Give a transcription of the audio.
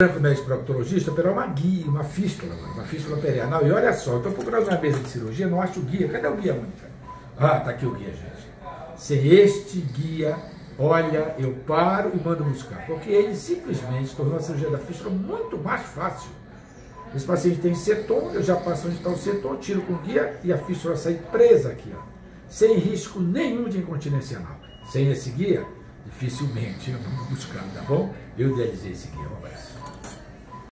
O médico proctologista operar uma guia, uma fístula perianal. E olha só, eu estou procurando uma mesa de cirurgia, não acho o guia. Cadê o guia, Mônica? Ah, tá aqui o guia, gente. Sem este guia, olha, eu paro e mando buscar. Porque ele simplesmente tornou a cirurgia da fístula muito mais fácil. Esse paciente tem cetom, eu já passo onde está o cetom, tiro com o guia e a fístula sai presa aqui, ó. Sem risco nenhum de incontinência anal. Sem esse guia, dificilmente eu mando buscar, tá bom? Eu idealizei esse guia, um abraço.